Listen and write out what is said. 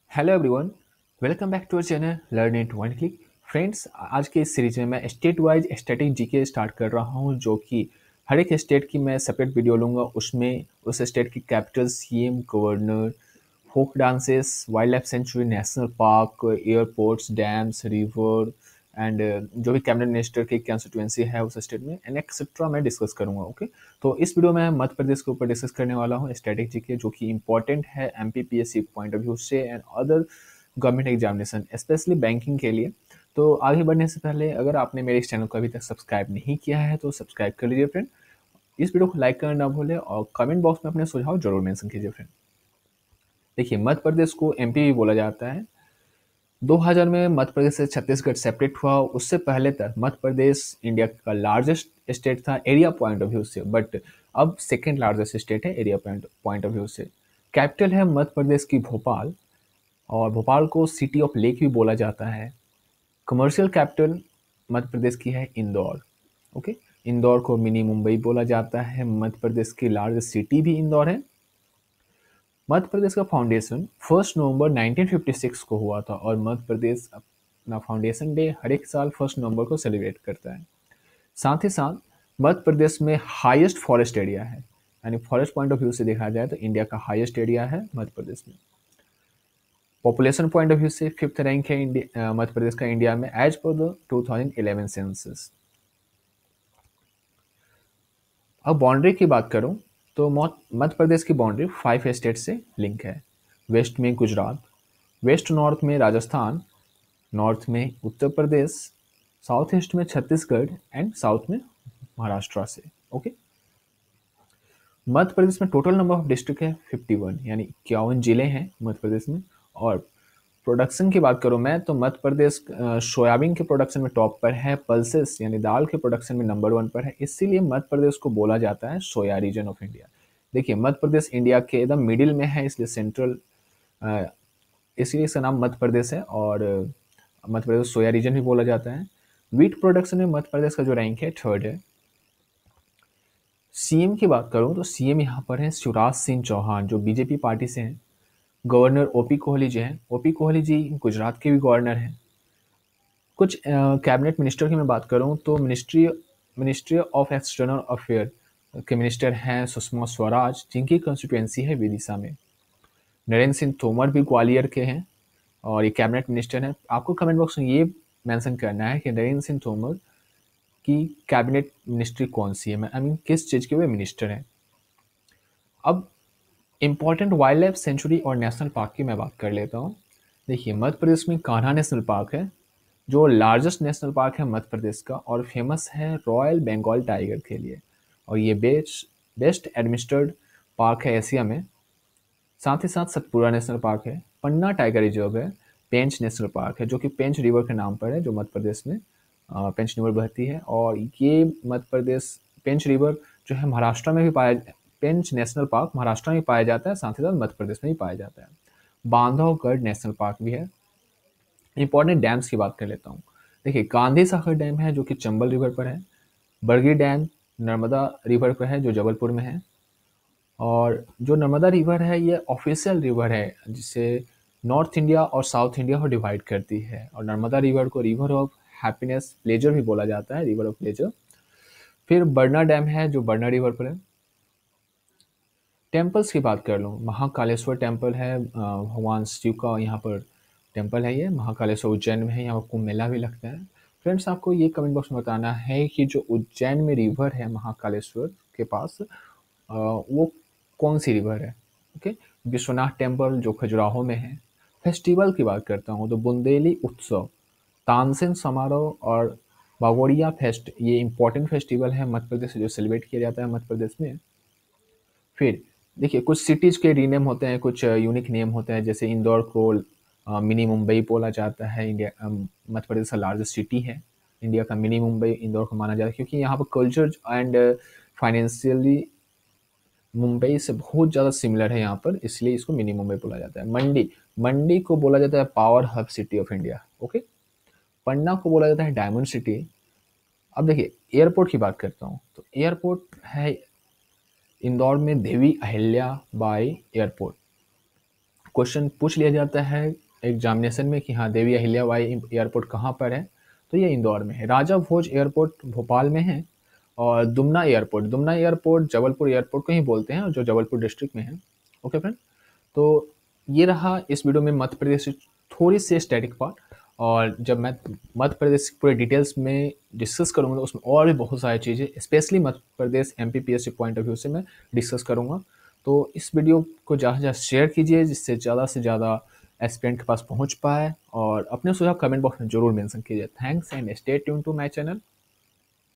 Hello everyone, welcome back to our channel learn it one click. Friends, आज के इस series में मैं state wise static GK start कर रहा हूं, जो कि हर एक स्टेट की मैं सेपरेट वीडियो लूंगा। उसमें उस स्टेट की capital, CM, governor, folk dances, wildlife sanctuary, national park, airports, dams, river and जो भी कैबिनेट मिनिस्टर की कंस्टिट्यूएंसी है उस स्टेट में एंड एक्सेट्रा मैं डिस्कस करूंगा। ओके, तो इस वीडियो में मध्य प्रदेश के ऊपर डिस्कस करने वाला हूँ स्टैटिक जीके, जो कि इंपॉर्टेंट है एमपीपीएससी पॉइंट ऑफ व्यू से and other government examination, specially banking के लिए। तो आगे बढ़ने से पहले अगर आपने मेरे इस चैनल को अभी तक सब्सक्राइब नहीं किया है तो सब्सक्राइब कर लीजिए फ्रेंड। इस वीडियो को लाइक करना ना भूलें और कमेंट बॉक्स में अपने सुझाव जरूर मेंशन कीजिए फ्रेंड। देखिए, मध्य प्रदेश को एमपी भी बोला जाता है। 2000 में मध्य प्रदेश से छत्तीसगढ़ सेपरेट हुआ। उससे पहले तक मध्य प्रदेश इंडिया का लार्जेस्ट स्टेट था एरिया पॉइंट ऑफ व्यू से, बट अब सेकेंड लार्जेस्ट स्टेट है एरिया पॉइंट ऑफ व्यू से। कैपिटल है मध्य प्रदेश की भोपाल, और भोपाल को सिटी ऑफ लेक भी बोला जाता है। कमर्शियल कैपिटल मध्य प्रदेश की है इंदौर। ओके, इंदौर को मिनी मुंबई बोला जाता है। मध्य प्रदेश की लार्जेस्ट सिटी भी इंदौर है। मध्य प्रदेश का फाउंडेशन 1 नवंबर 1956 को हुआ था, और मध्य प्रदेश अपना फाउंडेशन डे हर एक साल 1 नवंबर को सेलिब्रेट करता है। साथ ही साथ मध्य प्रदेश में हाईएस्ट फॉरेस्ट एरिया है, यानी फॉरेस्ट पॉइंट ऑफ व्यू से देखा जाए तो इंडिया का हाईएस्ट एरिया है मध्य प्रदेश में। पॉपुलेशन पॉइंट ऑफ व्यू से फिफ्थ रैंक है मध्य प्रदेश का इंडिया में एज पर द 2011 सेंसस। अब बाउंड्री की बात करूं तो मध्य प्रदेश की बाउंड्री 5 स्टेट से लिंक है। वेस्ट में गुजरात, वेस्ट नॉर्थ में राजस्थान, नॉर्थ में उत्तर प्रदेश, साउथ ईस्ट में छत्तीसगढ़ एंड साउथ में महाराष्ट्र से। ओके, मध्य प्रदेश में टोटल नंबर ऑफ डिस्ट्रिक्ट है 51, यानी 51 जिले हैं मध्य प्रदेश में। और प्रोडक्शन की बात करूं मैं तो मध्य प्रदेश सोयाबीन के प्रोडक्शन में टॉप पर है। पल्सेस यानी दाल के प्रोडक्शन में नंबर 1 पर है, इसीलिए मध्य प्रदेश को बोला जाता है सोया रीजन ऑफ इंडिया। देखिए, मध्य प्रदेश इंडिया के एकदम मिडिल में है, इसलिए सेंट्रल, इसलिए इसका नाम मध्य प्रदेश है। और मध्य प्रदेश सोया रीजन भी बोला जाता है। वीट प्रोडक्शन में मध्य प्रदेश का जो रैंक है थर्ड है। सीएम की बात करूं तो सीएम यहाँ पर है शिवराज सिंह चौहान, जो बीजेपी पार्टी से हैं। गवर्नर ओपी कोहली जी हैं। ओपी कोहली जी गुजरात के भी गवर्नर हैं। कुछ कैबिनेट मिनिस्टर की मैं बात करूं तो मिनिस्ट्री ऑफ एक्सटर्नल अफेयर के मिनिस्टर हैं सुषमा स्वराज, जिनकी कंस्टिट्यूएंसी है विदिशा में। नरेंद्र सिंह तोमर भी ग्वालियर के हैं और ये कैबिनेट मिनिस्टर हैं। आपको कमेंट बॉक्स में ये मेंशन करना है कि नरेंद्र सिंह तोमर की कैबिनेट मिनिस्ट्री कौन सी है, आई मीन किस चीज़ के वे मिनिस्टर हैं। अब इम्पॉर्टेंट वाइल्ड लाइफ सेंचुरी और नेशनल पार्क की मैं बात कर लेता हूँ। देखिए, मध्य प्रदेश में कान्हा नेशनल पार्क है, जो लार्जेस्ट नेशनल पार्क है मध्य प्रदेश का, और फेमस है रॉयल बंगाल टाइगर के लिए। और ये बेस्ट एडमिनिस्ट्रेड पार्क है एशिया में। साथ ही साथ सतपुरा नेशनल पार्क है, पन्ना टाइगर रिजर्व है, पेंच नेशनल पार्क है, जो कि पेंच रिवर के नाम पर है, जो मध्य प्रदेश में पेंच रिवर बहती है। और ये मध्य प्रदेश पेंच रिवर जो है महाराष्ट्र में भी पेंच नेशनल पार्क महाराष्ट्र में भी पाया जाता है, साथ ही साथ मध्य प्रदेश में भी पाया जाता है। बांधवगढ़ नेशनल पार्क भी है। इंपॉर्टेंट डैम्स की बात कर लेता हूँ। देखिए, गांधी सागर डैम है, जो कि चंबल रिवर पर है। बरगी डैम नर्मदा रिवर पर है, जो जबलपुर में है। और जो नर्मदा रिवर है, ये ऑफिशियल रिवर है, जिसे नॉर्थ इंडिया और साउथ इंडिया को डिवाइड करती है। और नर्मदा रिवर को रिवर ऑफ हैप्पीनेस, प्लेजर भी बोला जाता है, रिवर ऑफ प्लेजर। फिर बरना डैम है, जो बरना रिवर पर है। टेम्पल्स की बात कर लूँ, महाकालेश्वर टेम्पल है, भगवान शिव का यहाँ पर टेम्पल है। ये महाकालेश्वर उज्जैन में है, यहाँ पर कुंभ मेला भी लगता है। फ्रेंड्स, आपको ये कमेंट बॉक्स में बताना है कि जो उज्जैन में रिवर है महाकालेश्वर के पास, वो कौन सी रिवर है। ओके, विश्वनाथ टेम्पल जो खजुराहो में है। फेस्टिवल की बात करता हूँ तो बुंदेली उत्सव, तानसेन समारोह और बागोड़िया फेस्ट, ये इंपॉर्टेंट फेस्टिवल है मध्य प्रदेश से, जो सेलिब्रेट किया जाता है मध्य प्रदेश में। फिर देखिए, कुछ सिटीज़ के रीनेम होते हैं, कुछ यूनिक नेम होते हैं, जैसे इंदौर को मिनी मुंबई बोला जाता है। इंडिया मध्य प्रदेश का लार्जेस्ट सिटी है। इंडिया का मिनी मुंबई इंदौर को माना जाता है, क्योंकि यहाँ पर कल्चर एंड फाइनेंशियली मुंबई से बहुत ज़्यादा सिमिलर है यहाँ पर, इसलिए इसको मिनी मुंबई बोला जाता है। मंडी मंडी को बोला जाता है power hub city of India. Okay, Panna को बोला जाता है डायमंड सिटी। अब देखिए, एयरपोर्ट की बात करता हूँ तो एयरपोर्ट है इंदौर में देवी अहिल्या बाई एयरपोर्ट। क्वेश्चन पूछ लिया जाता है एग्जामिनेशन में कि हाँ देवी अहिल्याबाई एयरपोर्ट कहाँ पर है, तो ये इंदौर में है। राजा भोज एयरपोर्ट भोपाल में है। और दुमना एयरपोर्ट जबलपुर एयरपोर्ट को ही बोलते हैं, जो जबलपुर डिस्ट्रिक्ट में है। ओके फ्रेंड, तो ये रहा इस वीडियो में मध्य प्रदेश से थोड़ी सी स्टैटिक पार्ट। और जब मैं मध्य प्रदेश पूरे डिटेल्स में डिस्कस करूँगा तो उसमें और भी बहुत सारी चीज़ें specially Madhya Pradesh MPPSC point of view से मैं डिस्कस करूँगा। तो इस वीडियो को ज़्यादा से शेयर कीजिए जिससे ज़्यादा से ज़्यादा एस्पिरेंट के पास पहुँच पाए, और अपने सुझाव कमेंट बॉक्स में जरूर मेंशन कीजिए। Thanks and stay tune to my channel.